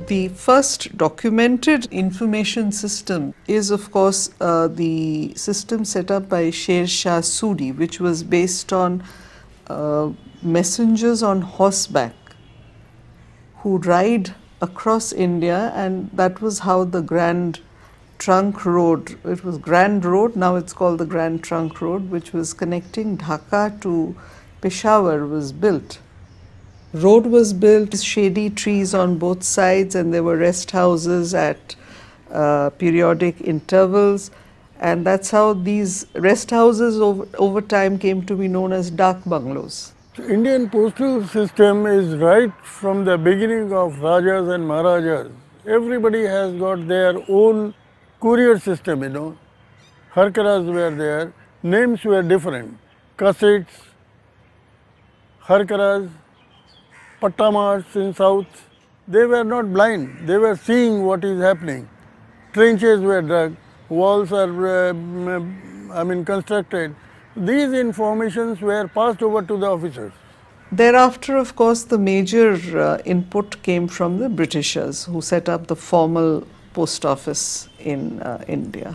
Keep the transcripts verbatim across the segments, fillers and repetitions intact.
The first documented information system is, of course, uh, the system set up by Sher Shah Suri, which was based on uh, messengers on horseback who ride across India, and that was how the Grand Trunk Road, it was Grand Road, now it's called the Grand Trunk Road, which was connecting Dhaka to Peshawar, was built. Road was built, shady trees on both sides, and there were rest houses at uh, periodic intervals, and that's how these rest houses over, over time came to be known as dak bungalows. The Indian postal system is right from the beginning of Rajas and Maharajas. Everybody has got their own courier system, you know. Harkaras were there, names were different. Cassettes, Harkaras, Pattamars in south, they were not blind, they were seeing what is happening. Trenches were dug, walls are, uh, I mean, constructed. These informations were passed over to the officers. Thereafter, of course, the major uh, input came from the Britishers, who set up the formal post office in uh, India.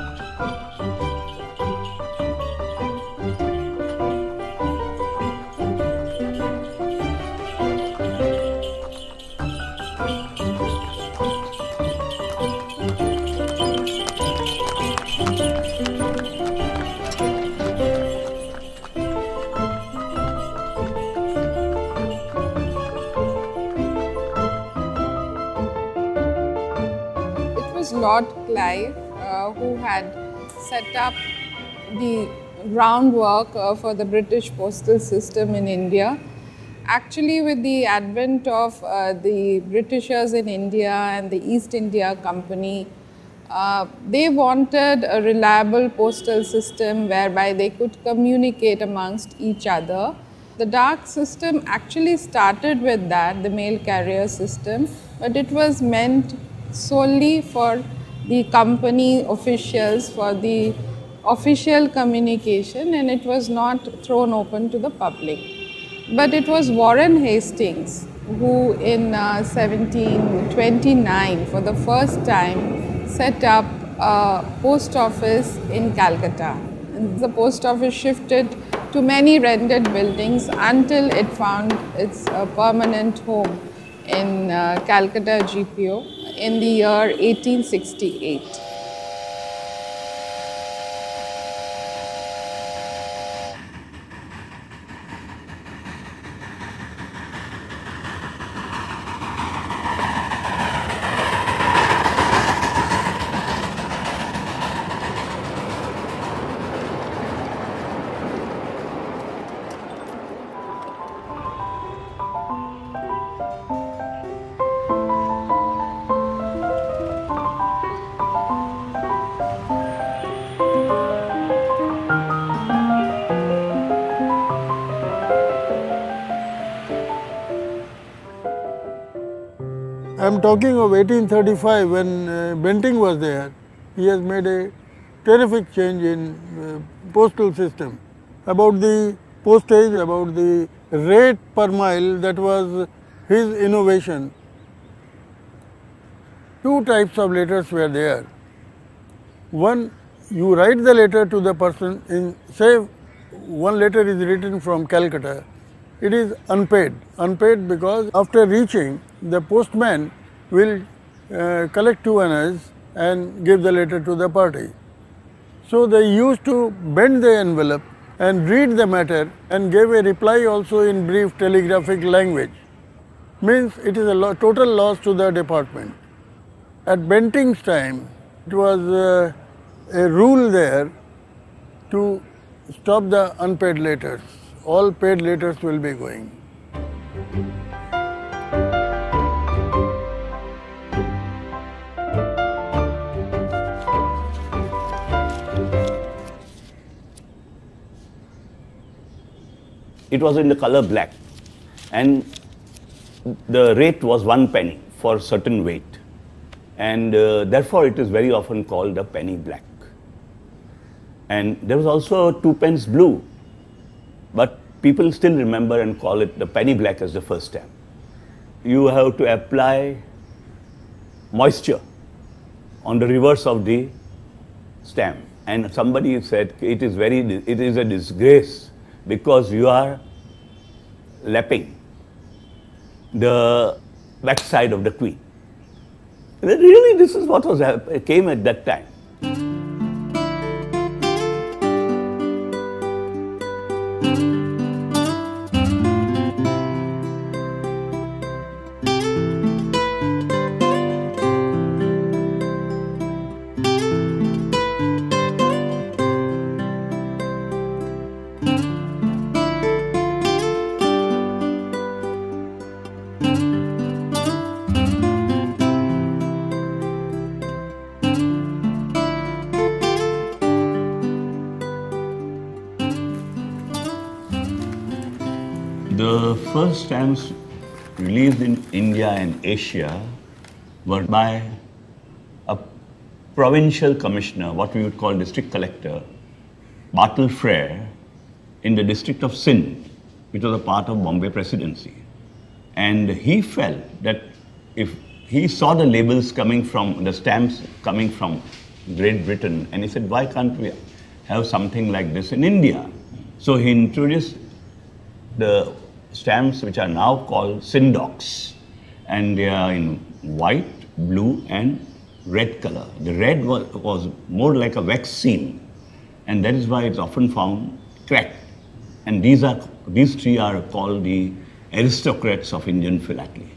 Lord Clive, uh, who had set up the groundwork uh, for the British postal system in India. Actually, with the advent of uh, the Britishers in India and the East India Company, uh, they wanted a reliable postal system whereby they could communicate amongst each other. The dak system actually started with that, the mail carrier system, but it was meant solely for the company officials, for the official communication, and it was not thrown open to the public. But it was Warren Hastings who in uh, seventeen twenty-nine for the first time set up a post office in Calcutta. And the post office shifted to many rented buildings until it found its uh, permanent home in uh, Calcutta G P O in the year eighteen sixty-eight. I am talking of eighteen thirty-five when uh, Bentinck was there. He has made a terrific change in uh, postal system. About the postage, about the rate per mile, that was his innovation. Two types of letters were there. One, you write the letter to the person, in say one letter is written from Calcutta. It is unpaid. Unpaid because after reaching, the postman will uh, collect two annas and give the letter to the party. So they used to bend the envelope and read the matter and gave a reply also in brief telegraphic language. Means it is a lo total loss to the department. At Bentinck's time, it was uh, a rule there to stop the unpaid letters. All paid letters will be going. It was in the color black, and the rate was one penny for certain weight, and uh, therefore it is very often called a penny black. And there was also two pence blue, but people still remember and call it the penny black as the first stamp. You have to apply moisture on the reverse of the stamp. And somebody said it is very, it is a disgrace because you are lapping the backside of the queen. Really, this is what was came at that time. The first stamps released in India and Asia were by a provincial commissioner, what we would call district collector, Bartle Frere, in the district of Sindh, which was a part of Bombay Presidency. And he felt that if he saw the labels coming from, the stamps coming from Great Britain, and he said, why can't we have something like this in India? So he introduced the stamps which are now called Sindocs, and they are in white, blue and red color. The red was, was more like a wax seal, and that is why it's often found cracked. And these are these three are called the aristocrats of Indian philately.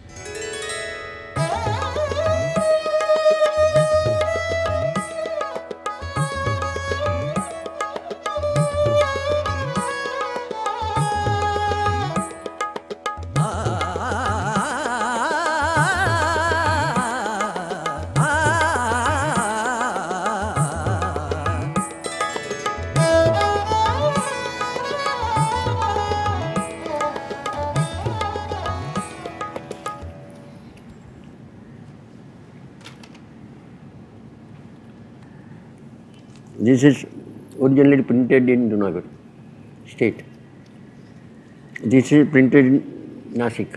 This is originally printed in Junagadh state. This is printed in Nasik.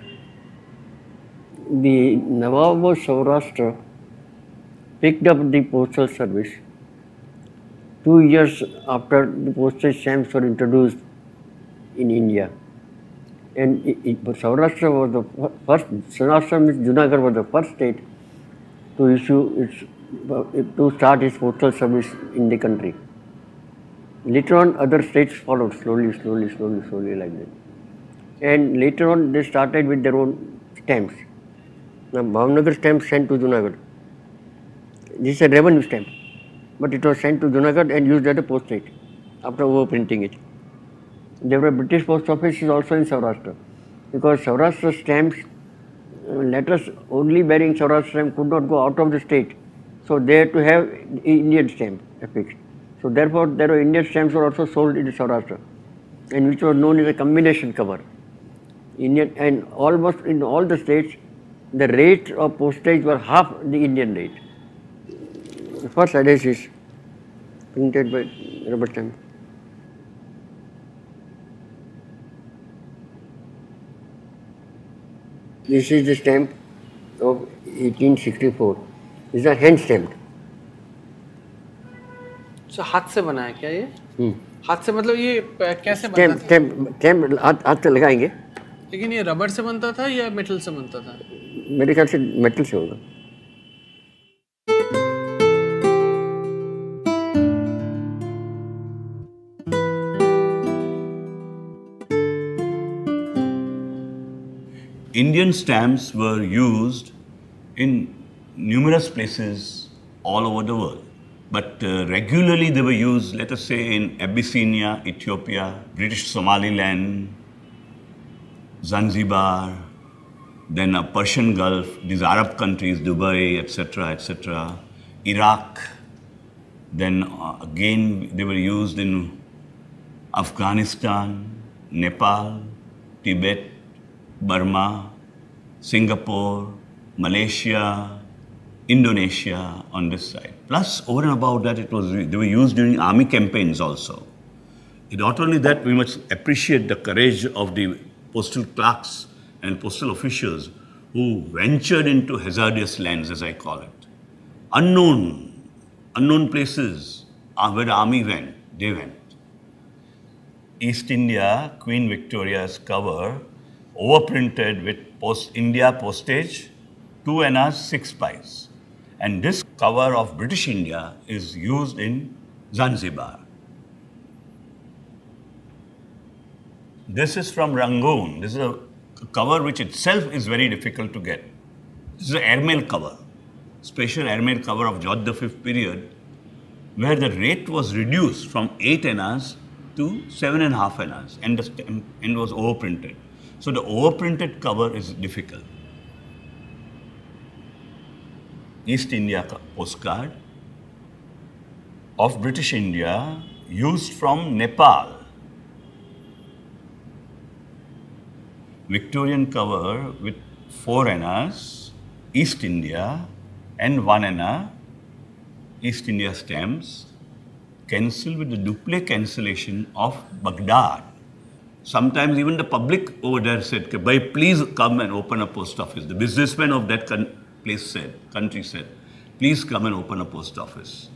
The Nawab of Saurashtra picked up the postal service two years after the postage stamps were introduced in India. And it, it, Saurashtra was the first, Saurashtra means Junagadh was the first state to issue its to start its postal service in the country. Later on, other states followed slowly, slowly, slowly, slowly like that. And later on, they started with their own stamps. Now, Bhavnagar stamp sent to Junagadh. This is a revenue stamp, but it was sent to Junagadh and used as a postage after overprinting it. There were British post offices also in Saurashtra, because Saurashtra stamps, uh, letters only bearing Saurashtra stamp could not go out of the state. So they had to have Indian stamp affixed. So therefore, there were Indian stamps were also sold in Saurashtra, and which was known as a combination cover. Indian and almost in all the states, the rate of postage were half the Indian rate. The first address is printed by Robert Stamp. This is the stamp of eighteen sixty-four. These are hand stamped. So हाथ से बना है क्या ये? हम्म. हाथ से मतलब ये कैसे बनता Stamp, था? stamp, stamp हाथ हाथ से लगाएंगे. लेकिन ये रबड़ से बनता था या मेटल से बनता था? मेरे ख्याल से मेटल से होगा. Indian stamps were used in numerous places all over the world. But uh, regularly they were used, let us say, in Abyssinia, Ethiopia, British Somaliland, Zanzibar, then uh, Persian Gulf, these Arab countries, Dubai, et cetera, et cetera, Iraq. Then uh, again they were used in Afghanistan, Nepal, Tibet, Burma, Singapore, Malaysia, Indonesia on this side. Plus, over and above that, it was they were used during army campaigns also. Not only that, we must appreciate the courage of the postal clerks and postal officials who ventured into hazardous lands, as I call it. Unknown, unknown places uh, where the army went, they went. East India, Queen Victoria's cover, overprinted with post India postage, two annas, six pies. And this cover of British India is used in Zanzibar. This is from Rangoon. This is a cover which itself is very difficult to get. This is an airmail cover, special airmail cover of George the Fifth period, where the rate was reduced from eight annas to seven and a half annas, and, the, and was overprinted. So the overprinted cover is difficult. East India postcard of British India used from Nepal. Victorian cover with four annas, East India, and one anna, East India stamps, cancelled with the duple cancellation of Baghdad. Sometimes even the public over there said, "Bhai, please come and open a post office." The businessmen of that place said, country said, "Please come and open a post office."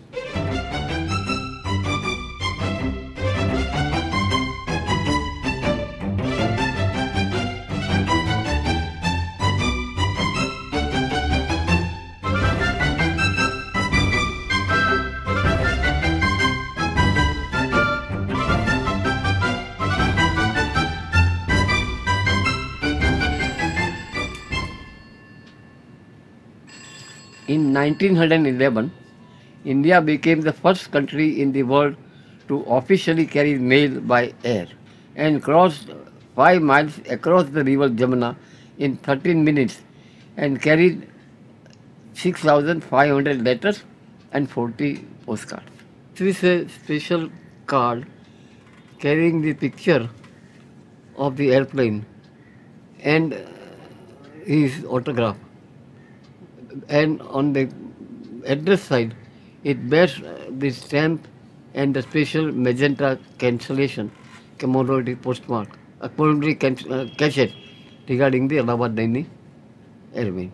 In nineteen eleven, India became the first country in the world to officially carry mail by air and crossed five miles across the river Jamuna in thirteen minutes and carried six thousand five hundred letters and forty postcards. This is a special card carrying the picture of the airplane and his autograph. And on the address side, it bears the stamp and the special magenta cancellation commemorative postmark, a commemorative uh, cachet regarding the Allahabad Daily Airmail.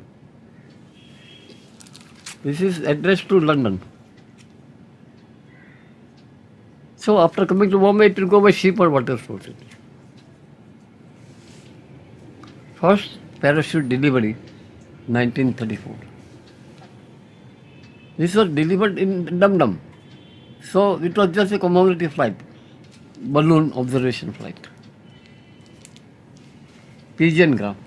This is addressed to London. So after coming to Bombay, it will go by ship or water source. First parachute delivery, nineteen thirty-four. This was delivered in Dum Dum. So it was just a commemorative flight, balloon observation flight. Pigeon graph.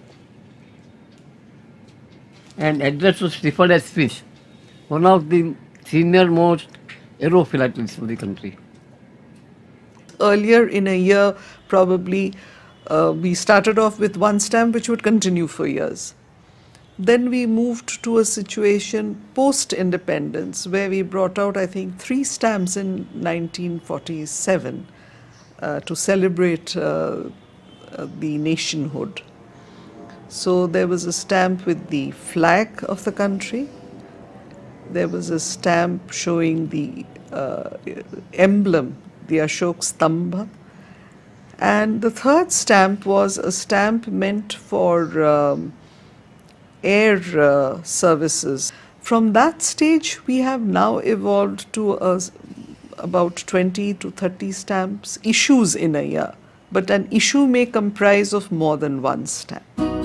And address was Clifford S. Fish, one of the senior most aerophilatelist of the country. Earlier in a year, probably, uh, we started off with one stamp which would continue for years. Then we moved to a situation post-independence where we brought out, I think, three stamps in nineteen forty-seven uh, to celebrate uh, uh, the nationhood. So there was a stamp with the flag of the country. There was a stamp showing the uh, emblem, the Ashok Stambha. And the third stamp was a stamp meant for um, air uh, services. From that stage, we have now evolved to a, about twenty to thirty stamps, issues in a year. But an issue may comprise of more than one stamp.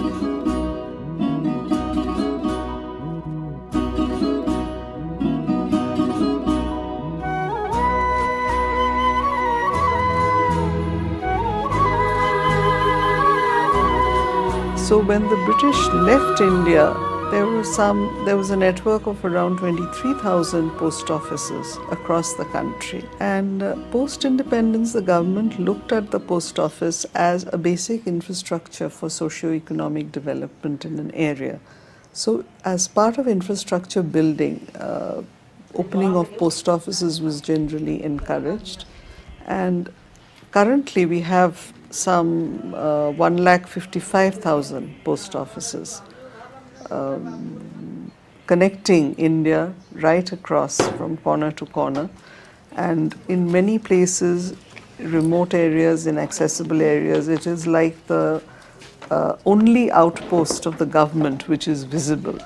So when the British left India, there were some, there was a network of around twenty-three thousand post offices across the country. And uh, post-independence, the government looked at the post office as a basic infrastructure for socio-economic development in an area. So as part of infrastructure building, uh, opening of post offices was generally encouraged. And currently we have some uh, one lakh fifty-five thousand post offices um, connecting India right across from corner to corner, and in many places, remote areas, inaccessible areas, it is like the uh, only outpost of the government which is visible.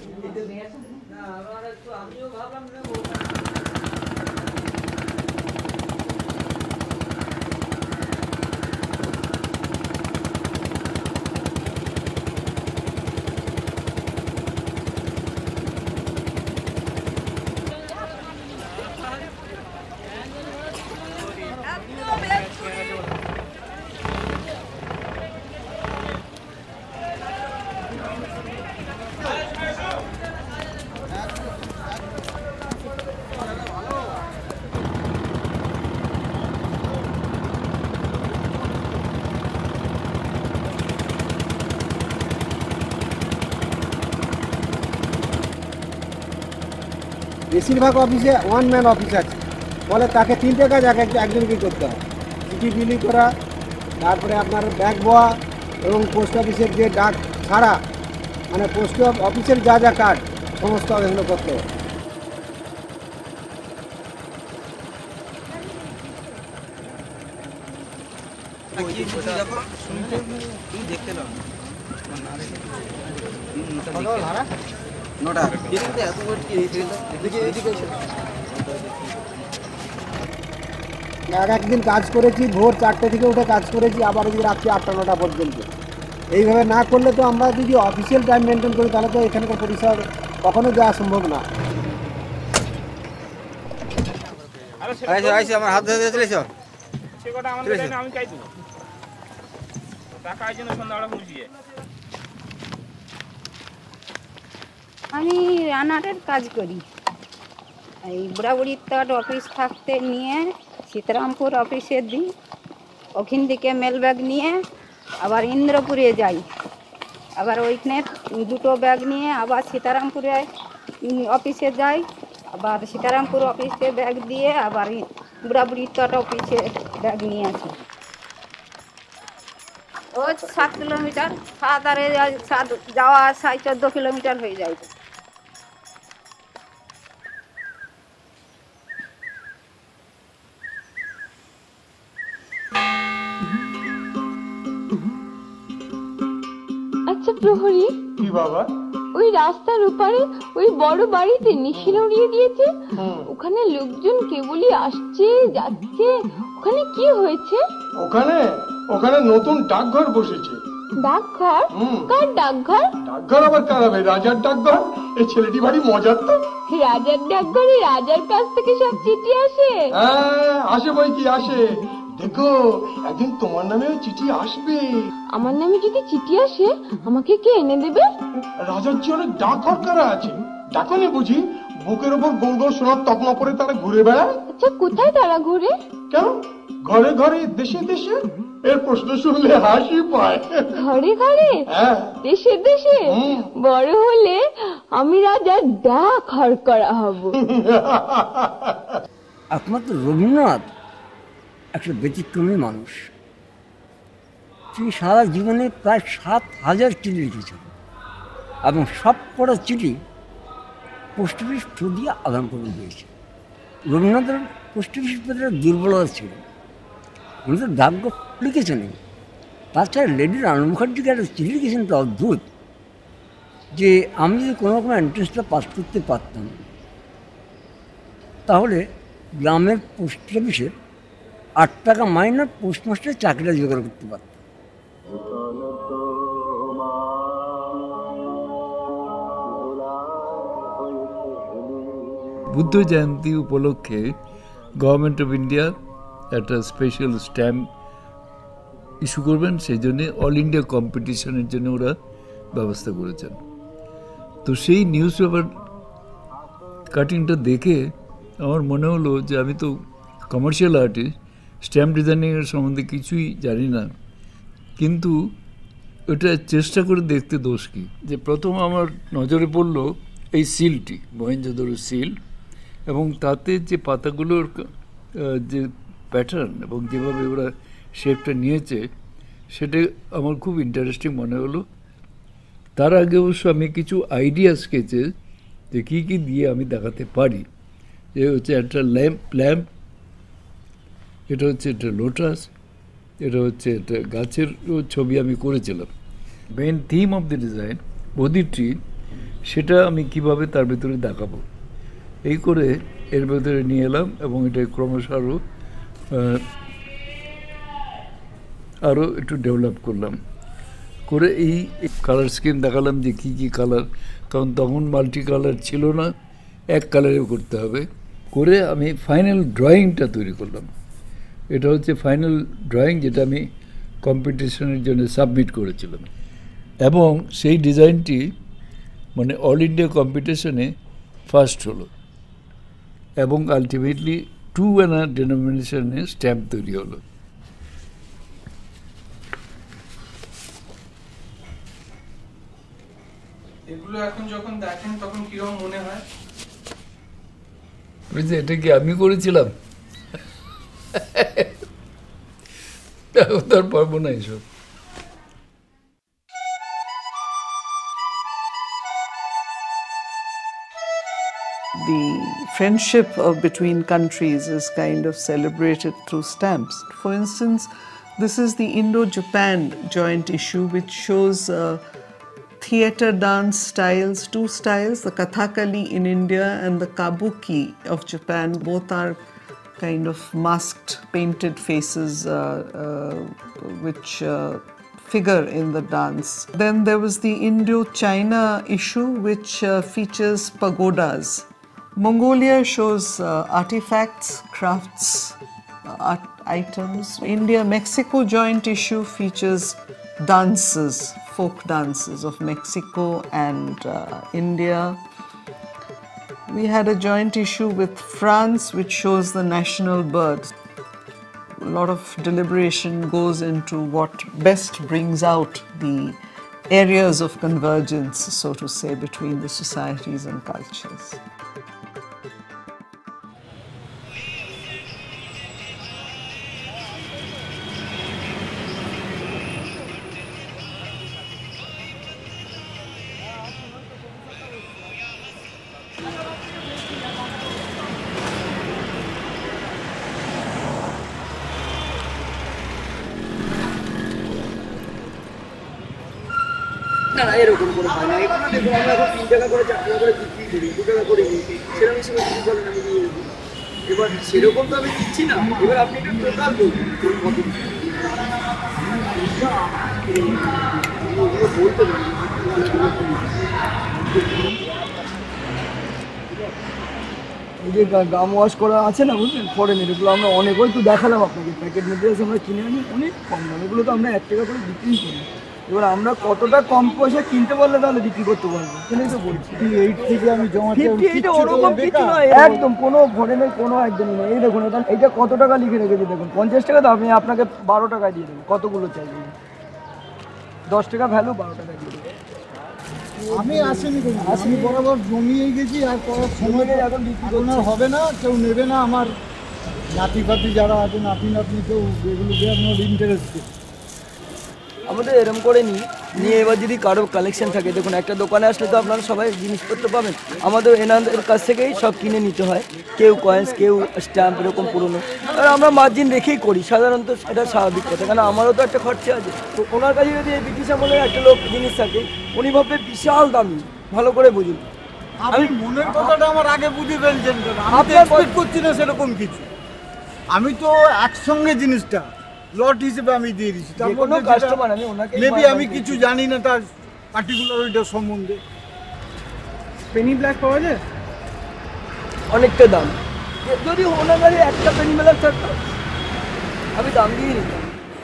বেশিরভাগ অফিসে one man office আছে, ফলে তাকে তিনটে কাজ এক একজনকেই করতে হয়। চিঠি বিলি করা, তারপরে আপনার ব্যাগ বয়া এবং পোস্ট অফিসের যে ডাক ছাড়া, মানে পোস্ট অফিসের যা যা কাজ সমস্ত এগুলো করতে হয়। এক একদিন কাজ করেছি ভোর চারটে থেকে উঠে কাজ করেছি, আবার ওই রাত্রি আটটা নটা পর্যন্ত। এইভাবে না করলে তো আমরা যদি অফিসিয়াল টাইম মেনটেন করি তাহলে তো এখানকার পরিষেবা কখনো যাওয়া সম্ভব না। আমার হাত ধরে চলেছ আমি রানারের কাজ করি। এই বুড়াবুড়ির তট অফিস থাকতে নিয়ে সীতারামপুর অফিসে দিই, ওখান থেকে মেল ব্যাগ নিয়ে আবার ইন্দ্রপুরে যাই, আবার ওইখানে দুটো ব্যাগ নিয়ে আবার সীতারামপুরে অফিসে যাই, আবার সীতারামপুর অফিসে ব্যাগ দিয়ে আবার বুড়াবুড়ির তট অফিসে ব্যাগ নিয়ে আসি। ও সাত কিলোমিটার, সাত আরে সাত যাওয়া আসায় চোদ্দো কিলোমিটার হয়ে যায়। আচ্ছা প্রহরী, কি বাবা? ওই রাস্তার ওপারে ওই বড় বাড়িতে নিশিন উড়িয়ে দিয়েছে, ওখানে লোকজন কেবলই আসছে যাচ্ছে, ওখানে কি হয়েছে? ওখানে ওখানে নতুন ডাকঘর বসেছে। ডাকঘর? কার ডাকঘর? ডাকঘর আবার কার হবে? রাজার ডাকঘর। এই ছেলেটি ভারী মজার তো। রাজার ডাকঘরে রাজার কাছ থেকে সব চিঠি আসে? হ্যাঁ আসে, বই কি আসে। দেখো একদিন তোমার নামেও চিঠি আসবে। আমার নামে যদি চিঠি আসে আমাকে কে এনে দেবে? রাজার জন্য ডাকঘর করা আছে, ডাকনে বুঝি বুকের ওপর গোল গোল সোনার তকমা পরে তারা ঘুরে বেড়ায়। আচ্ছা কোথায় তারা ঘুরে? কেন ঘরে ঘরে দেশে দেশে? এর প্রশ্ন শুনলে হাসি পায়। ঘরে ঘরে দেশে দেশে? বড় হলে আমি রাজার ডাকঘর করা হব। একমাত্র রবীন্দ্রনাথ একটা ব্যতিক্রমী মানুষ। তিনি সারা জীবনে প্রায় সাত হাজার চিঠি লিখেছেন এবং সব কটা চিঠি পোস্ট অফিস থ্রু দিয়ে আদান প্রদান হয়েছে। রবীন্দ্রনাথের পোস্ট অফিস প্রতি দুর্বলতা ছিল, উনি তো ডাকঘর লিখেছেন। তাছাড়া লেডি রানু মুখার্জিকে একটা চিঠি লিখেছেন তো অদ্ভুত, যে আমি যদি কোনো রকম ইন্টারেস্টটা পাস করতে পারতাম তাহলে গ্রামের পোস্ট অফিসে আট টাকা মাইনার পোস্টমাস্টারের চাকরিটা জোগাড় করতে পারতাম। বুদ্ধ জয়ন্তী উপলক্ষে গভর্নমেন্ট অফ ইন্ডিয়া একটা স্পেশাল স্ট্যাম্প ইস্যু করবেন, সেই জন্যে অল ইন্ডিয়া কম্পিটিশনের জন্য ওরা ব্যবস্থা করেছেন। তো সেই নিউজ পেপার কাটিংটা দেখে আমার মনে হলো যে আমি তো কমার্শিয়াল আর্টিস্ট, স্ট্যাম্প ডিজাইনিংয়ের সম্বন্ধে কিছুই জানি না, কিন্তু ওটা চেষ্টা করে দেখতে দোষ কী। যে প্রথম আমার নজরে পড়ল এই সিলটি, মহেঞ্জোদারো সিল, এবং তাতে যে পাতাগুলোর যে প্যাটার্ন এবং যেভাবে ওরা শেপটা নিয়েছে সেটা আমার খুব ইন্টারেস্টিং মনে হলো। তার আগে অবশ্য আমি কিছু আইডিয়া স্কেচে যে কী কী দিয়ে আমি দেখাতে পারি। এ হচ্ছে একটা ল্যাম্প ল্যাম্প এটা হচ্ছে একটা লোটাস, এটা হচ্ছে একটা গাছের ছবি আমি করেছিলাম। Main theme of the design Bodhi tree, সেটা আমি কিভাবে তার ভেতরে দেখাবো এই করে এর ভেতরে নিয়ে এলাম এবং এটা ক্রমশ আরও আরও একটু ডেভেলপ করলাম করে এই কালার স্কিম দেখালাম যে কী কী কালার, কারণ তখন মাল্টি কালার ছিল না, এক কালারেও করতে হবে করে আমি ফাইনাল ড্রয়িংটা তৈরি করলাম। এটা হচ্ছে ফাইনাল ড্রয়িং যেটা আমি কম্পিটিশনের জন্য সাবমিট করেছিলাম এবং সেই ডিজাইনটি মানে অল ইন্ডিয়া কম্পিটিশনে ফার্স্ট হলো এবং আলটিমেটলি টু অ্যানা ডেনোমিনেশনে স্ট্যাম্প তৈরি হলো। এগুলো এখন যখন দেখেন তখন কিরকম মনে হয়? এটা কি আমি করেছিলাম? তার পারবো না এসব। The friendship of between countries is kind of celebrated through stamps. For instance, this is the Indo-Japan joint issue, which shows uh, theatre dance styles, two styles, the Kathakali in India and the Kabuki of Japan. Both are kind of masked, painted faces uh, uh, which uh, figure in the dance. Then there was the Indo-China issue, which uh, features pagodas. Mongolia shows uh, artifacts, crafts, uh, art items. India-Mexico joint issue features dances, folk dances of Mexico and uh, India. We had a joint issue with France, which shows the national birds. A lot of deliberation goes into what best brings out the areas of convergence, so to say, between the societies and cultures. না না এরকম করে হয় না, এখানে দেখুন আমরা এখন তিন টাকা করে চার টাকা করে বিক্রি করি, দু টাকা করে নিই, সেরকম হিসেবে কি বলেন আমি দিয়ে দিই। এবার সেরকম তো আমি দিচ্ছি না, এবার আপনি একটু টোটাল বলুন কত বলতে পারি। এই যে গাম ওয়াশ করা আছে না বুঝলেন ফরেন, এগুলো আমরা অনেক ওই তো দেখালাম আপনাকে, প্যাকেট মেটেরিয়ালস আমরা কিনে আনি অনেক কম দাম, এগুলো তো আমরা এক টাকা করে বিক্রি করি। এবার আমরা কতটা কম পয়সা কিনতে পারলে তাহলে বিক্রি করতে পারবো, এটাই তো বলছি। এইট থেকে আমি জমা ওরকম কিছু নয়, একদম কোনো ফরেনের কোনো একদমই নেই। এই দেখুন এটা এইটা কত টাকা লিখে রেখেছি দেখুন, পঞ্চাশ টাকা তো আমি আপনাকে বারো টাকায় দিয়ে দেবো, কতগুলো চাইছি দশ টাকা ভ্যালু বারো টাকা দিয়ে দেবো। আমি আসিনি আসিনি বরাবর জমিয়ে গেছি, আর করার সময় এখন বিক্রি করতে হবে না, কেউ নেবে না। আমার নাতি ফাতি যারা আছে নাতি নাতনি কেউ এগুলো আপনার ইন্টারেস্ট আমাদের এরম করে নিই নিয়ে এবার যদি কারো কালেকশন থাকে, দেখুন একটা দোকানে আসলে তো আপনারা সবাই জিনিসপত্র পাবেন, আমাদের এনাদের কাছ থেকেই সব কিনে নিতে হয়, কেউ কয়েন্স কেউ স্ট্যাম্প এরকম পুরোনো, আর আমরা মার্জিন রেখেই করি সাধারণত, এটা স্বাভাবিক কথা, কারণ আমারও তো একটা খরচা আছে। তো ওনার কাছে যদি এই ব্রিটিশ আমলের একটা লোক জিনিস থাকে উনি ভাববে বিশাল দামি, ভালো করে বুঝুন। আমি মনের কথাটা আমার আগে বুঝে ফেলছেন, আমি এক্সপেক্ট করছি না সেরকম কিছু, আমি তো একসঙ্গে জিনিসটা লট হিসেবে আমি দিয়ে দিচ্ছি, তার কোনো কাস্টমার আমি ওনাকে মেবি আমি কিছু জানি না তার পার্টিকুলার ওইটা সম্বন্ধে। পেনি ব্ল্যাক পাওয়া যায় অনেকটা দাম, যদি ওনার কাছে একটা পেনি ব্ল্যাক থাকতো আমি দাম দিয়ে নিতাম।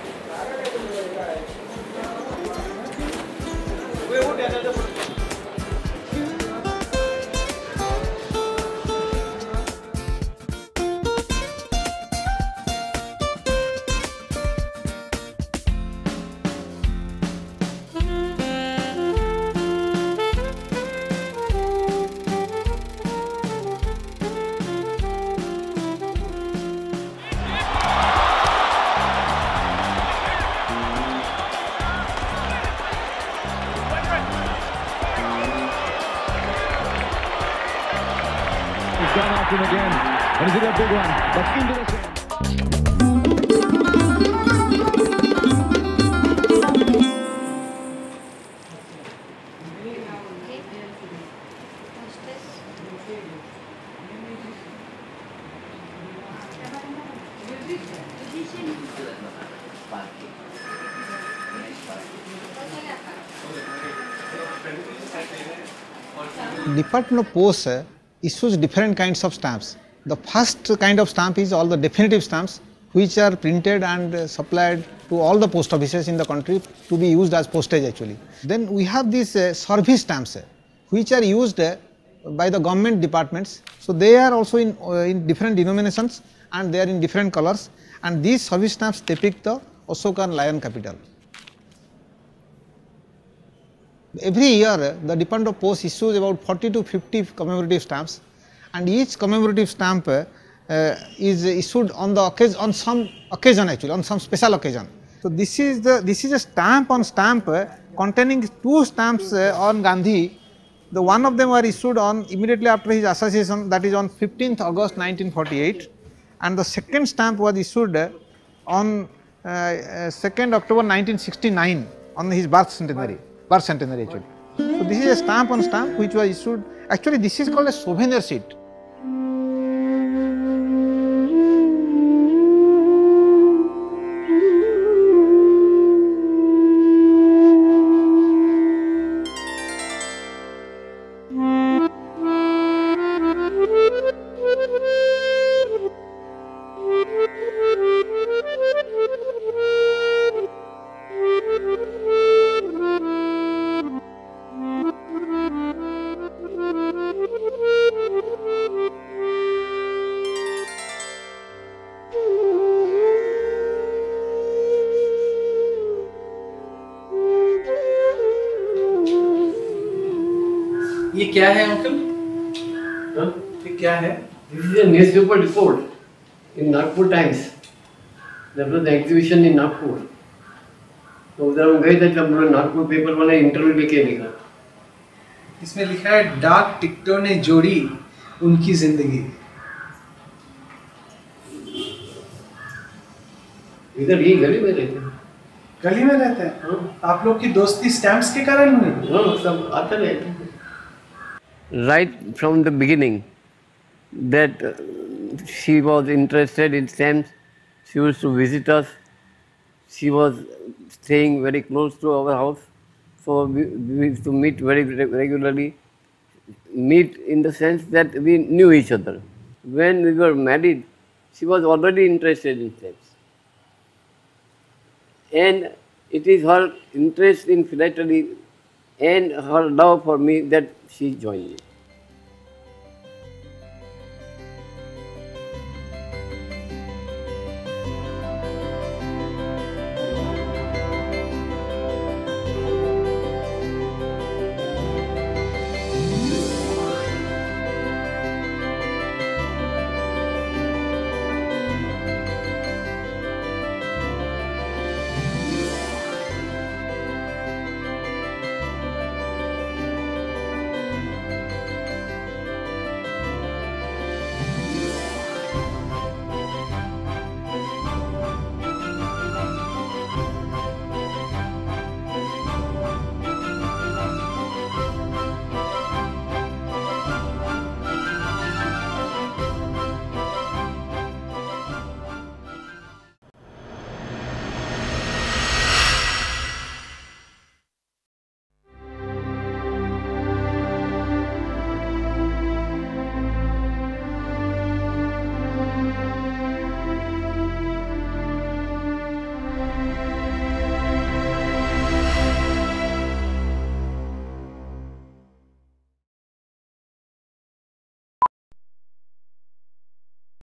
Gone after him again, and he's got a big one, but into the Department of Post uh, issues different kinds of stamps. The first kind of stamp is all the definitive stamps, which are printed and uh, supplied to all the post offices in the country to be used as postage actually. Then we have these uh, service stamps, uh, which are used uh, by the government departments. So they are also in, uh, in different denominations and they are in different colors, and these service stamps depict the Ashokan lion capital. Every year uh, the Department of Post issues about forty to fifty commemorative stamps, and each commemorative stamp uh, uh, is issued on the occasion, on some occasion actually, on some special occasion. So this is the this is a stamp on stamp uh, containing two stamps uh, on Gandhi. The one of them were issued on immediately after his assassination, that is on fifteenth August nineteen forty-eight, and the second stamp was issued uh, on uh, uh, second October nineteen sixty-nine on his birth centenary. Birth centenary actually. So this is a stamp on stamp which was issued. Actually, this is called a souvenir sheet. ये क्या है uncle? ये क्या है? This is a newspaper report in Nagpur Times. There was an exhibition in Nagpur. तो उधर हम गए थे तब नागपुर पेपर वाले इंटरव्यू लेके लिखा. इसमें लिखा है डाक टिकटों ने जोड़ी उनकी जिंदगी. इधर ही गली में रहते हैं. गली में रहते हैं? हाँ. आप लोग की दोस्ती स्टैम्प्स के कारण हुई? हाँ, सब आते रहते हैं. Right from the beginning, that uh, she was interested in stamps. She used to visit us. She was staying very close to our house, so we, we used to meet very regularly. Meet in the sense that we knew each other. When we were married, she was already interested in stamps. And it is her interest in philately and her love for me that she joined me.